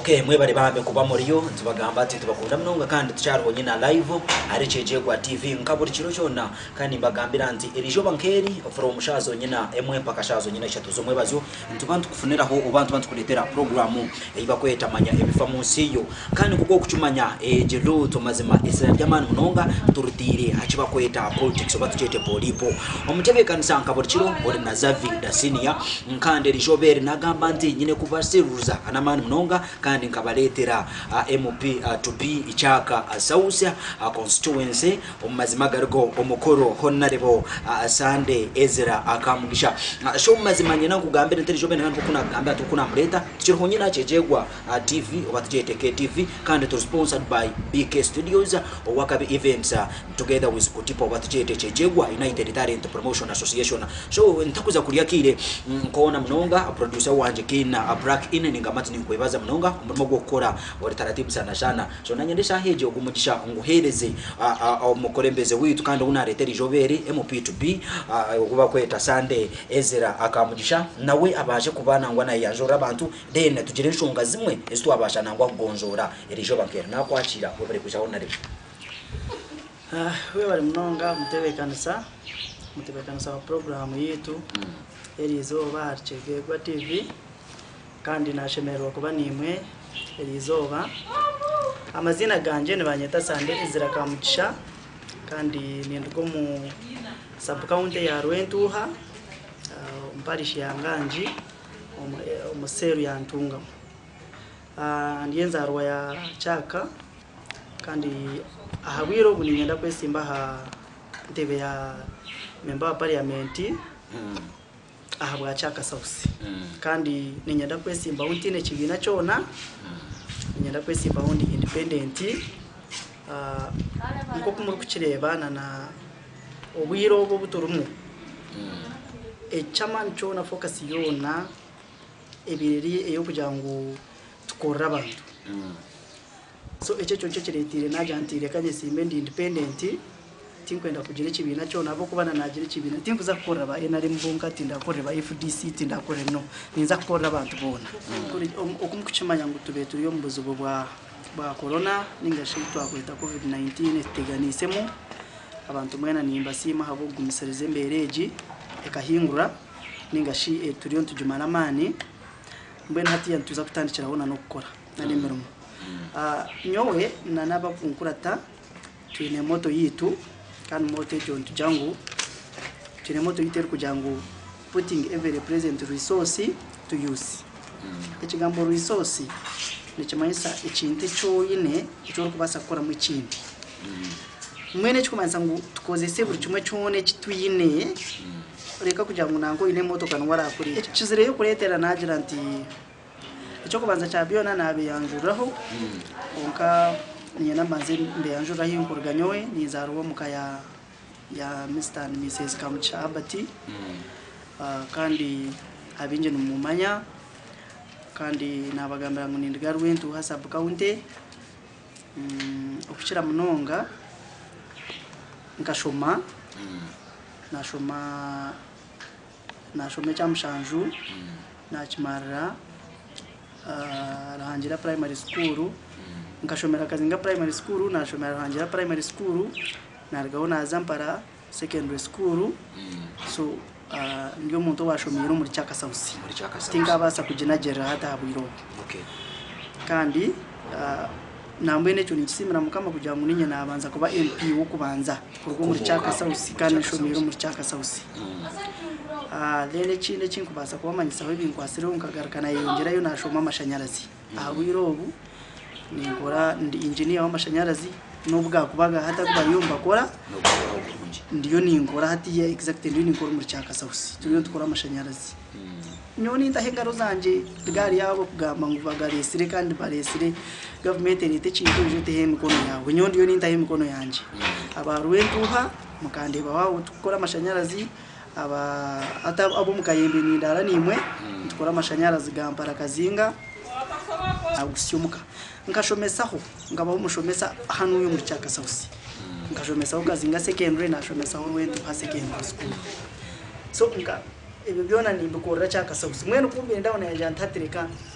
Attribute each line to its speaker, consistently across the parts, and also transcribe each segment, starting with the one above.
Speaker 1: Okay, mwebale bambe kuba muriyo nzibagamba ati tubakunda mnonga kandi tucyariho nyina live ari Kyegegwa TV nkaburi kiro cyona kandi mbagambira nti erijo bankeri from shazo nyina emwe mpaka shazo nyina ishatuzo mwebazo ntubantu kufuniraho ubantu bantu kuletera programu iba kweta manya ebifa munsi yo kandi kuko kucumanya jelo tomazima isira ry'amani mnonga turutire hakiba kweta politics obatujete polipo omutebe kanisa nkaburi kiro ori na Zavi da senior nkande erijo beri nagamba nti nyine kubasiruza anamani mnonga kandi nkabaletera MP to be ichaka Sausia constituency omazima gargo omukoro honorable Sande Ezra akamugisha sho mazima nyina kugambira nteri bene kandi kuna gamba tukuna mleta tukiriho nyina Kyegegwa TV obatujete TV kandi to sponsored by BK Studios Wakabi events together with Kutipo obatujete Kyegegwa United Talent Promotion Association so ntakuza kulia kile nkoona mnonga producer wanje kina Black in ningamati ninkwebaza mnonga umurimo gukora wari taratibu sana so nanyendesha heje ogumugisha nguhereze umukorembeze witu kandi unaretera ijoberi MP2B kuba kweta Sande Ezra akamugisha nawe abaje kubana ngwa na yajora abantu then tugire nshonga zimwe ezo abasha nangwa kugonzora erijo bankera nakwakira webere kuja hona rebe
Speaker 2: we bari mnonga mutebekanisa wa program yetu erizo ba Kyegegwa TV kandi nashemerwa kuba nimwe erizoba amazina ganje ne banyeta Sande Ezra kamugisha kandi nindugo mu sub county ya Rwentuha mparishi ya Nganji umuseru ya Ntunga ndiyenza arwa ya Chaka kandi ahabwiro bunyenda kwesimba ha ntebe ya member of parliament ahabwa Chaka South kandi ninyenda kwesimba untine kibina cyona ninyenda kwesimba undi independent nko kumuri kukirebana na obwiro bwo buturumu chairman cyona focus yona ebireri eyo kugira ngo tukora abantu so ecyo cyo kiretire najantire kanye simbe ndi independent tinkwenda kugira kibina cyona abo kubana nagira kibina tinkuza gukora ba NRM mbunga tindakore ba FDC tindakore no ninza gukora abantu bona okumukimanya ngo tube turiyo mubuzubo bwa corona ningashi twakwita COVID-19 teganisemo abantu mwena nimba sima habo gumisarize mbereji ekahingura ningashi turiyo tujumana mani mbena hati yantuza kutandikira hona no gukora nani mirimo nyowe nanaba kunkurata twine moto yitu kandi moto ejo tujangu twine moto yiteru kujangu putting every present resource to use ekigambo resource nikimayisa ekinte cyoyine cyo kubasa gukora mu kindi mwene kikumanza ngo tukozese buri kimwe cyone kitwine reka kugira ngo nango ine moto kanwara kuri ekizire yo kuretera nagira nti icyo kubanza cyabiona nabe yanjuraho onka nyina maze mbe yanjuraho inkurganyowe nizaruwo mukaya ya Mr and Mrs Kamugisha Abati kandi abinje numumanya kandi nabagambira ngo nindiga Rwentuha sub county okukira munonga nkashoma nashome cyamushanju nakimara rahangira primary school nkashomera kazinga primary school nashomera rahangira primary school nargaho nazampara secondary school so ndio muntu washomera muri Chaka South tinga basa kujinagera hata abwiro
Speaker 1: okay
Speaker 2: kandi nambwe necyo nikisimira mukama kugira ngo ninye nabanza kuba MP wo kubanza kurwo muri Chaka South kandi shomero muri Chaka South then ekinde kinkubasa kubamanyisa ho ibinkwasire unkagarukana yongera yo nashoma amashanyarazi abwirobu ningora ndi engineer w'amashanyarazi nubwa kubaga hata kubayumba kora ndiyo ningora hati ya exactly ndiyo ningora muri Chaka South tuyo tukora amashanyarazi nyoni ndahengaro zanje bigari yabo kugamba ngo bagaresire kandi baresire government nite kintu jete he mikono yawe nyondi yo nindahe mikono yanje abarwentuha mukandeba wawo tukora amashanyarazi ata abo mukayembe nindara nimwe tukora amashanyarazi gampara kazinga agusyomuka nkashomesaho ngabaho mushomesa hano yo muri Chaka South nkashomesaho kazinga secondary nashomesaho Rwentuha secondary school so ebe byona nimbukora Chaka South mwene kumbe ndabona yaje antatireka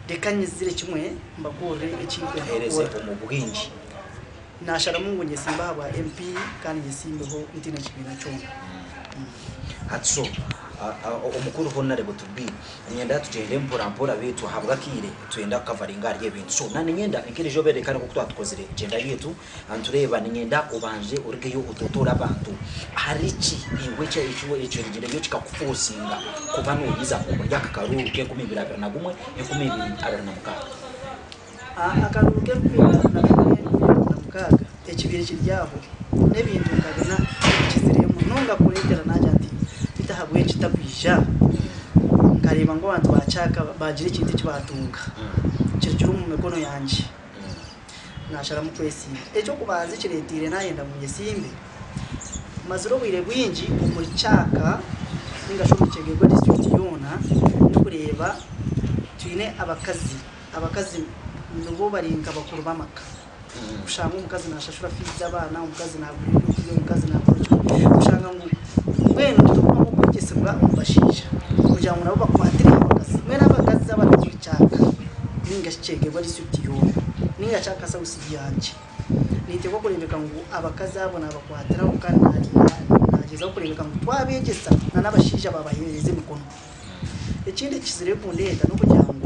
Speaker 2: dekanyizire kimwe mbakore ekintu
Speaker 1: hereze umubwinji
Speaker 2: nashara mungu nyesimba haba MP kandi nyesimbeho ntina kibina cyo
Speaker 1: hatso umukuru honare butubi nyenda tugende mpora betu habwa kire twenda kavaringa ari ibintu so nani nyenda ikirejo berekana ko twatukozire genda yetu antureba nyenda ubanje urgeyo utotora abantu harici iwe cyo icyo rigire yo kikakufosinga kuba nuyiza kumurya kakaruke kumibira na gumwe ekumibiri abana mukaga
Speaker 2: akaruke kumibira na mukaga ekibiri kiryaho nebintu ngabina kizire mu nonga kuregera najati bitahabwe kitabija nkareba ngo abantu bachaka bagira ikintu kibatunga kirikiro mu mikono yanje nashara mu kwesi ejo kubanze kiretire nayenda mu yesimbe maziro bwire bwinji umuri cyaka ningashobo Kyegegwa district yona no kureba twine abakazi nubo baringa bakuru bamaka ushanga umukazi nashashura fiza abana umukazi nagurira umukazi nagurira ushanga ngo bwene tutuma kugezebwa ubashije kugira ngo nabo bakwatire abakazi mwene abakazi abari mu cyaka ninga Kyegegwa district yona ninga cyaka sa usiyanje nitego kurembeka ngo abakazi abona abakwatira ukandi nageza kurembeka ngo twabegesa n'abashije babahereze mikono ikindi kizire ku ndenda no kugira ngo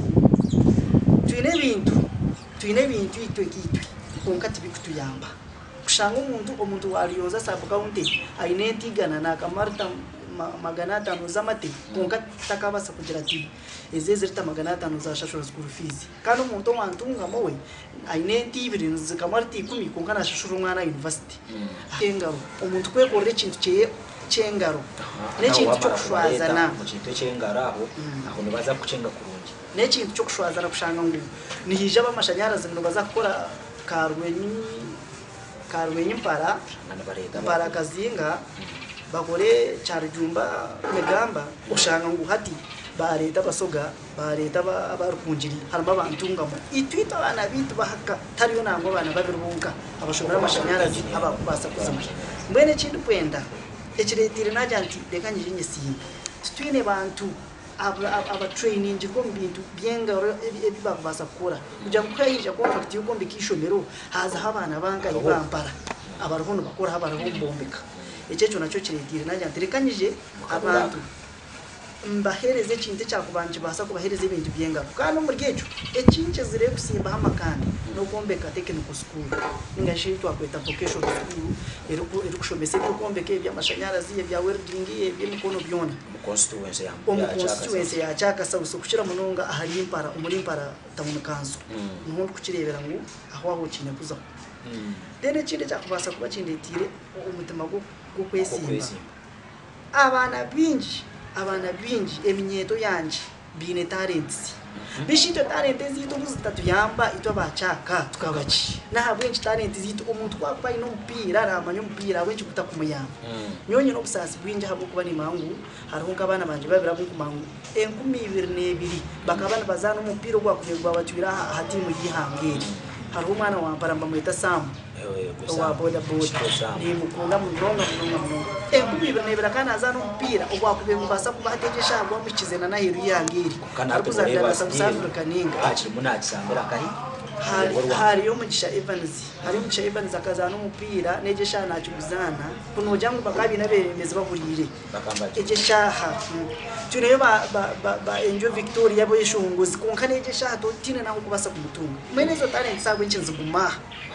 Speaker 2: twine bintu itwe konka tibikutuyamba kushanga umuntu wariyoza sabuka undi ainetigana na kamarta magana 5 zamate konka takabasa kugira ati ezezerita magana 5 za shashura school fees kandi umuntu wantunga mowe aineti ibiri zikamarti 10 konka na shashura umwana university engaro umuntu kwekorera ikintu cyengaro n'ikintu cyo kushwazana
Speaker 1: mu kintu cyengaraho aho nibaza kucenga kurungi
Speaker 2: n'ikintu cyo kushwazana kushanga ngo nihije abamashanyarazi ngo bazakora karwenyi mpara kazinga bagore cyarujumba megamba ushanga ngo hati bareta basoga bareta abarukunjiri haramba bantungamo itwita abana bitu bahaka tariyo nango abana babirunga abashobora amashanyarazi abakubasa kuzima mbene kintu kwenda ekiretire najanti dekanyije nyesimba twine bantu aba training ko mbintu byengaro ebibabasa kora kujya kweyija contract yo kombikishomero haza habana banga ibampara abaruhono bakora habaruhombomeka ecyeco nacyo kiretire najanti rekanyije abantu mbahereze ikintu cyakubanje basa kubahereza ibintu byengaro kandi muri geco ekinche zire gusimba hamakandi no kombeka technical school ningashitwa kweta vocational school erukushomese byo kombeka by'amashanyarazi bya welding by'imikono byona
Speaker 1: mu
Speaker 2: constituency ya cyaka sauso kushira munonga ahari impara umuri impara tamukanzo nuho kukirebera ngo aho aho kine kuza dene kinde cyakubasa kuba kindetire umutima go kwesimba abana binji eminyeto yanje bine talents bishito talents zito muzitatu yamba ito bachaka tukabachi na bwenji talents zito umuntu kwakuba ino mpira ramanyo mpira bwenji kutakumuyamba nyonye no busasi bwinje habo kuba ni mangu harunga abana banje babira ku mangu 12 bakabana bazana umupira gwa kuyegwa batwira hati mu gihangeri hari umwana wamparamba mwita Sam wa boda ni mukunda munonga ekubibira kana azana umupira ogwakube mubasa kubategesha agwa mukizena na hiru yangiri arikuzandana South Africa ninga
Speaker 1: achi munakisambira kahi
Speaker 2: hari yo mugisha Evans akazana umupira negesha nakiguzana kuno jangu bakabi nabemeze bahurire egesha tuneyo ba enjoy Victoria yabo yishunguzi konka negesha to tine naho kubasa kumutunga mwenezo talent sabwe nkinzuguma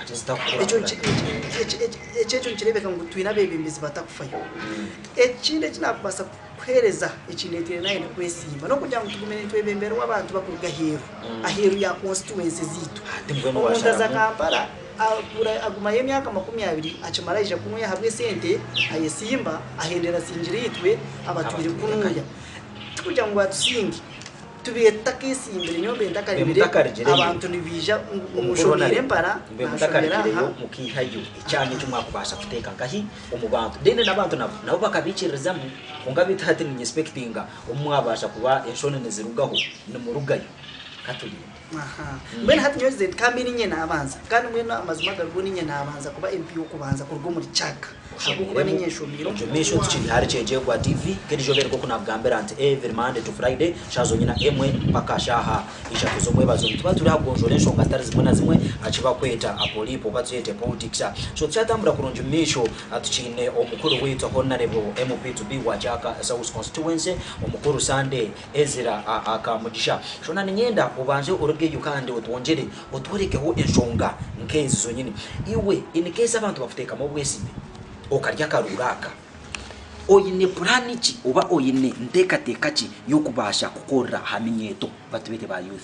Speaker 2: echo nkirebeka ngo twina bebemeze batakufayo ekinde kinakubasa kuhereza ekinetire naye nakwesimba no kujya ngo tugumene twebembera wabantu bakuruga aheru ya constituency zitu umundaza Kampala aguma y'emyaka 20 akimaraje kumwe hamwe sente ayesimba ahendera sinjiritwe abatwire kunuya tukujya ngo atusingi tubeta kesimbere nyombe ndakarebere abantu nibija umushobire mpara
Speaker 1: mutakarikire mukihayo icyanye cy'umwakubasha guteka ngahi umubantu dene nabantu nabo bakabikirizamu kunga bitati ni inspectinga umwabasha kuba eshone nezirugaho no mu rugayo katulinde
Speaker 2: mbene hati nyoze kambi ninye nabanza kandi mwene amazima garwo ninye nabanza kuba MP yo kubanza kurwo muri chaka kuba ninye shomiro
Speaker 1: misho tuchini hari Kyegegwa TV kedi jobereko kuna bwambera ante every Monday to Friday shazo nyina emwe paka shaha ishatu zomwe bazo tuba turi hagonjole nshonga stari zimwe na zimwe achiba kweta apolipo batuyete politics so cyatambura kurunja misho atuchine omukuru wetu honorable MP to be wa chaka South constituency omukuru Sunday Ezra akamugisha shona ninyenda ubanje uruge yukande utwongere utworekeho enshonga nkezi zo nyine iwe in case abantu bafuteka mu bwesibe okarya karuraka oyine plani ki oba oyine ntekateka ki yokubasha gukora haminyeto batubete ba youth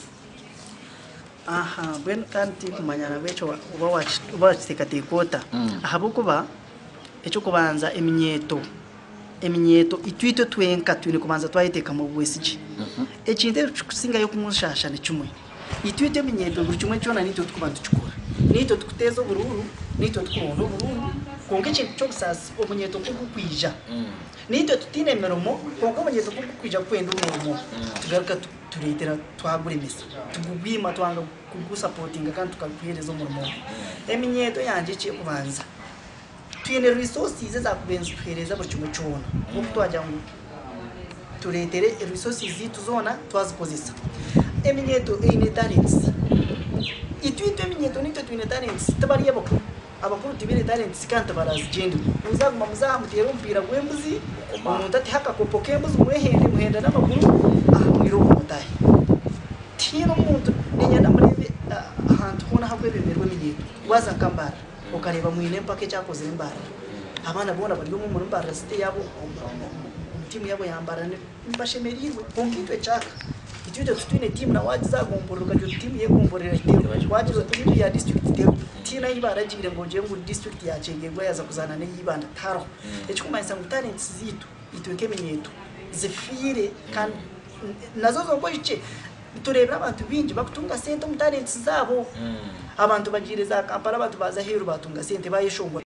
Speaker 2: ben kanti kumanyana becho uba tekateka ahabukuba echo kubanza eminyeto itwite twenka twine kubanza twayiteka mu bwesiki ekinde kusinga yo kumushasha ne chumwe itwite eminyeto buri chumwe cyona nito tukubanza tukura nito tukuteza bururu nito tukuronda bururu konke kintu cyo gusasa omunyeto kukwija nito tutine meromo konke omunyeto kukwija kwenda umurumo tugaruka turetera twagura imisa tugubima twanga kugusupportinga kandi tukakuhereza umurumo eminyeto yanje cyo kubanza twine resources za kubenza tuhereza buri kimwe cyona kuko twajya ngo turetere resources zituzona twazikozesa eminyeto ine talents itwite eminyeto nito twine talents tabariye abakuru tibire talents kanta barazigenda muzaguma muzahamutera umpira gwembuzi umuntu ati haka kopo kembuzi muhenda n'amaguru mwiro mutahe tino umuntu ninyana muri ahantu hona hakwebemerwe eminyeto waza kambara ukareba mwine mpake cyakoze imbara abana bona bari mu muri imbara site yabo timu yabo yambara mbashemerirwe konkitwe chaka itwite tutine timu na waji zagomborera cyo timu yegomborera itero waji zo timu ya district itero tina ibaragire ngo je ngo district ya Kyegegwa yaza kuzana ne yibanda taro ekikumanyisa ngo talents zitu itweke eminyeto zifire kandi nazo zo ice turebera abantu bingi bakutunga sente mu talents zabo abantu bagireza Kampala abantu baza hero batunga sente bayishongwa